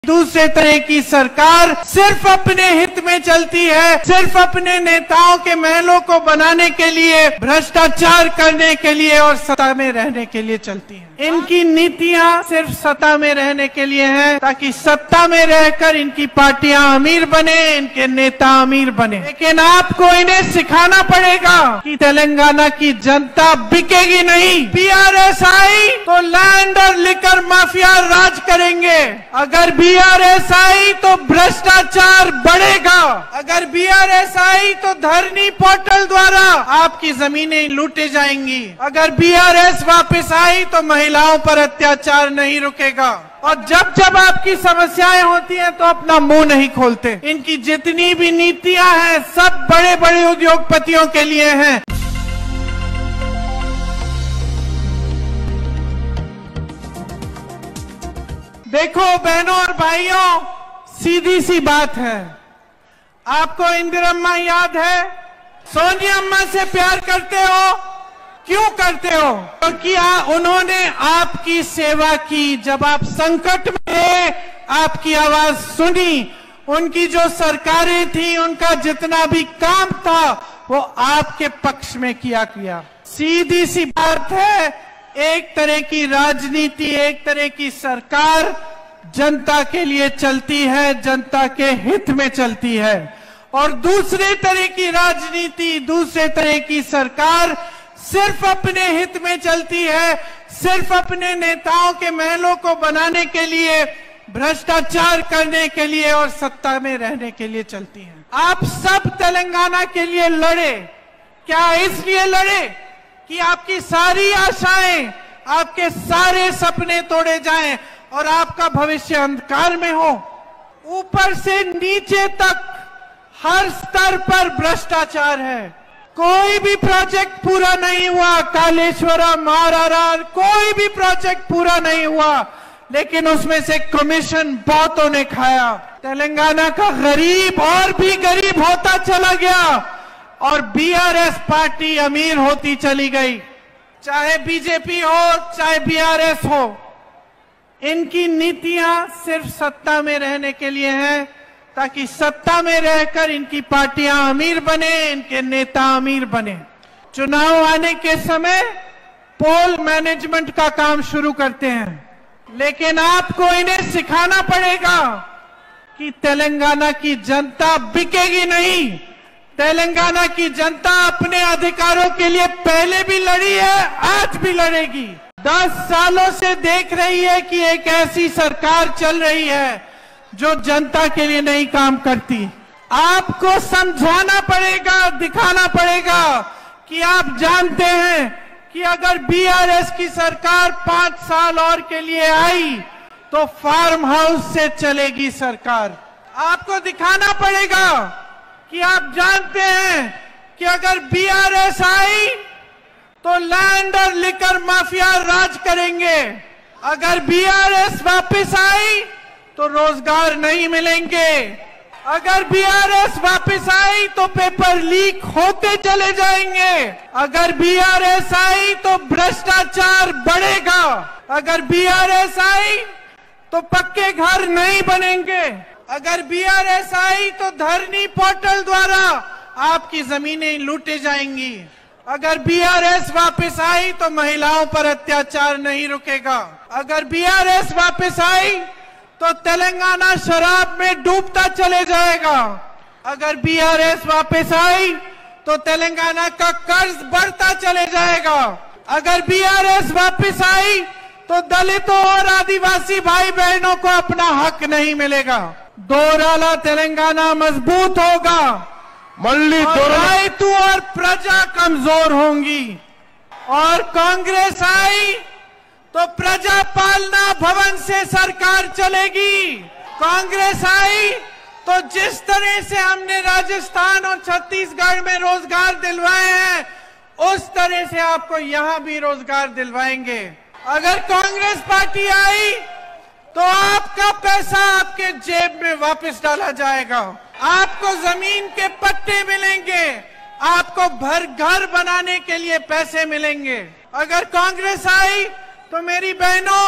दूसरे तरह की सरकार सिर्फ अपने हित में चलती है, सिर्फ अपने नेताओं के महलों को बनाने के लिए, भ्रष्टाचार करने के लिए और सत्ता में रहने के लिए चलती है। इनकी नीतियां सिर्फ सत्ता में रहने के लिए हैं, ताकि सत्ता में रहकर इनकी पार्टियां अमीर बने, इनके नेता अमीर बने। लेकिन आपको इन्हें सिखाना पड़ेगा कि तेलंगाना की जनता बिकेगी नहीं। बीआरएस आई तो लैंड और लिकर माफिया राज करेंगे। अगर बीआरएस आई तो भ्रष्टाचार बढ़ेगा। अगर बीआरएस आई तो धरनी पोर्टल द्वारा आपकी जमीनें लूटे जाएंगी। अगर बीआरएस वापस आई तो महिलाओं पर अत्याचार नहीं रुकेगा। और जब जब आपकी समस्याएं होती हैं तो अपना मुंह नहीं खोलते। इनकी जितनी भी नीतियां हैं सब बड़े बड़े उद्योगपतियों के लिए हैं। देखो बहनों और भाइयों, सीधी सी बात है। आपको इंदिरम्मा याद है? सोनिया अम्मा से प्यार करते हो? क्यों करते हो? क्योंकि उन्होंने आपकी सेवा की। जब आप संकट में थे आपकी आवाज सुनी। उनकी जो सरकारें थी उनका जितना भी काम था वो आपके पक्ष में किया। सीधी सी बात है, एक तरह की राजनीति, एक तरह की सरकार जनता के लिए चलती है, जनता के हित में चलती है। और दूसरे तरह की राजनीति, दूसरे तरह की सरकार सिर्फ अपने हित में चलती है, सिर्फ अपने नेताओं के महलों को बनाने के लिए, भ्रष्टाचार करने के लिए और सत्ता में रहने के लिए चलती है। आप सब तेलंगाना के लिए लड़े। क्या इसलिए लड़े कि आपकी सारी आशाएं, आपके सारे सपने तोड़े जाएं और आपका भविष्य अंधकार में हो? ऊपर से नीचे तक हर स्तर पर भ्रष्टाचार है। कोई भी प्रोजेक्ट पूरा नहीं हुआ। कालेश्वरम, आरआरआर, कोई भी प्रोजेक्ट पूरा नहीं हुआ, लेकिन उसमें से कमीशन बहुतों ने खाया। तेलंगाना का गरीब और भी गरीब होता चला गया और बीआरएस पार्टी अमीर होती चली गई। चाहे बीजेपी हो, चाहे बीआरएस हो, इनकी नीतियां सिर्फ सत्ता में रहने के लिए हैं, ताकि सत्ता में रहकर इनकी पार्टियां अमीर बने, इनके नेता अमीर बने। चुनाव आने के समय पोल मैनेजमेंट का काम शुरू करते हैं, लेकिन आपको इन्हें सिखाना पड़ेगा कि तेलंगाना की जनता बिकेगी नहीं। तेलंगाना की जनता अपने अधिकारों के लिए पहले भी लड़ी है, आज भी लड़ेगी। 10 सालों से देख रही है कि एक ऐसी सरकार चल रही है जो जनता के लिए नहीं काम करती। आपको समझाना पड़ेगा, दिखाना पड़ेगा कि आप जानते हैं कि अगर बीआरएस की सरकार 5 साल और के लिए आई तो फार्म हाउस से चलेगी सरकार। आपको दिखाना पड़ेगा कि आप जानते हैं कि अगर बीआरएस आई तो लैंड और लिकर माफिया राज करेंगे। अगर बीआरएस वापस आई तो रोजगार नहीं मिलेंगे। अगर बीआरएस वापस आई तो पेपर लीक होते चले जाएंगे। अगर बीआरएस आई तो भ्रष्टाचार बढ़ेगा। अगर बीआरएस आई तो पक्के घर नहीं बनेंगे। अगर बीआरएस आई तो धरनी पोर्टल द्वारा आपकी जमीनें लूटे जाएंगी। अगर बीआरएस वापस आई तो महिलाओं पर अत्याचार नहीं रुकेगा। अगर बीआरएस वापस आई तो तेलंगाना शराब में डूबता चले जाएगा। अगर बीआरएस वापस आई तो तेलंगाना का कर्ज बढ़ता चले जाएगा। अगर बीआरएस वापस आई तो दलितों और आदिवासी भाई बहनों को अपना हक नहीं मिलेगा। दोराला तेलंगाना मजबूत होगा, రైతు और प्रजा कमजोर होंगी। और कांग्रेस आई तो प्रजा पालना भवन से सरकार चलेगी। कांग्रेस आई तो जिस तरह से हमने राजस्थान और छत्तीसगढ़ में रोजगार दिलवाए हैं उस तरह से आपको यहां भी रोजगार दिलवाएंगे। अगर कांग्रेस पार्टी आई तो आपका पैसा आपके जेब में वापस डाला जाएगा। आपको जमीन के पट्टे मिलेंगे, आपको घर बनाने के लिए पैसे मिलेंगे। अगर कांग्रेस आई तो मेरी बहनों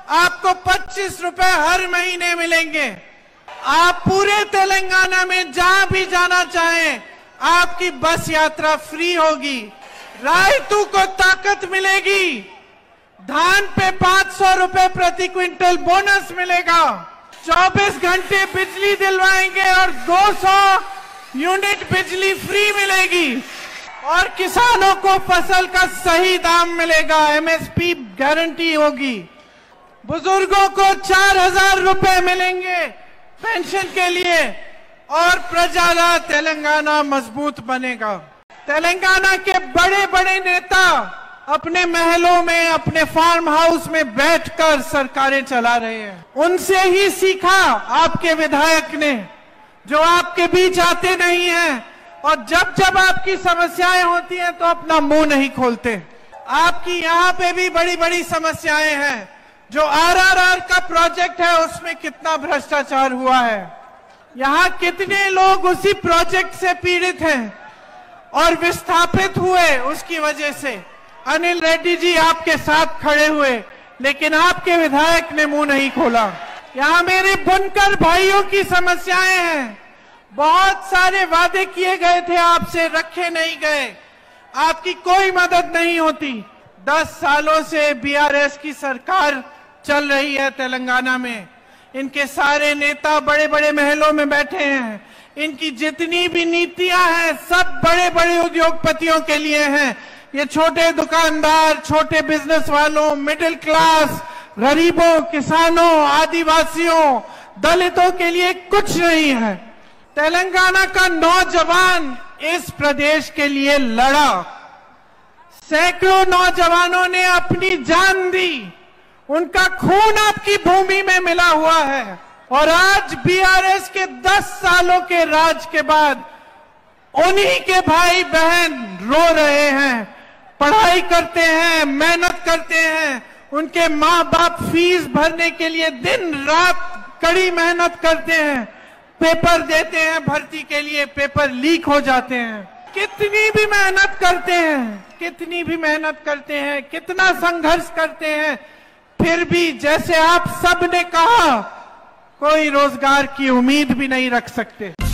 आपको 25 रुपए हर महीने मिलेंगे। आप पूरे तेलंगाना में जहां भी जाना चाहें, आपकी बस यात्रा फ्री होगी। रायतू को ताकत मिलेगी। धान पे 500 रुपए प्रति क्विंटल बोनस मिलेगा। 24 घंटे बिजली दिलवाएंगे और 200 यूनिट बिजली फ्री मिलेगी। और किसानों को फसल का सही दाम मिलेगा। एमएसपी गारंटी होगी। बुजुर्गों को 4000 रुपए मिलेंगे पेंशन के लिए। और प्रजारा तेलंगाना मजबूत बनेगा। तेलंगाना के बड़े बड़े नेता अपने महलों में, अपने फार्म हाउस में बैठकर सरकारें चला रहे हैं। उनसे ही सीखा आपके विधायक ने, जो आपके बीच आते नहीं हैं और जब जब आपकी समस्याएं होती हैं तो अपना मुंह नहीं खोलते। आपकी यहाँ पे भी बड़ी बड़ी समस्याएं हैं। जो आरआरआर का प्रोजेक्ट है उसमें कितना भ्रष्टाचार हुआ है। यहाँ कितने लोग उसी प्रोजेक्ट से पीड़ित हैं और विस्थापित हुए उसकी वजह से। अनिल रेड्डी जी आपके साथ खड़े हुए, लेकिन आपके विधायक ने मुंह नहीं खोला। यहाँ मेरे बुनकर भाइयों की समस्याएं हैं। बहुत सारे वादे किए गए थे आपसे, रखे नहीं गए। आपकी कोई मदद नहीं होती। 10 सालों से बीआरएस की सरकार चल रही है तेलंगाना में। इनके सारे नेता बड़े बड़े महलों में बैठे हैं। इनकी जितनी भी नीतियां हैं सब बड़े बड़े उद्योगपतियों के लिए हैं। ये छोटे दुकानदार, छोटे बिजनेस वालों, मिडिल क्लास, गरीबों, किसानों, आदिवासियों, दलितों के लिए कुछ नहीं है। तेलंगाना का नौजवान इस प्रदेश के लिए लड़ा। सैकड़ों नौजवानों ने अपनी जान दी। उनका खून आपकी भूमि में मिला हुआ है। और आज बीआरएस के 10 सालों के राज के बाद उन्हीं के भाई बहन रो रहे हैं। पढ़ाई करते हैं, मेहनत करते हैं। उनके माँ बाप फीस भरने के लिए दिन रात कड़ी मेहनत करते हैं। पेपर देते हैं भर्ती के लिए, पेपर लीक हो जाते हैं। कितनी भी मेहनत करते हैं, कितनी भी मेहनत करते हैं, कितना संघर्ष करते हैं, फिर भी जैसे आप सब ने कहा, कोई रोजगार की उम्मीद भी नहीं रख सकते।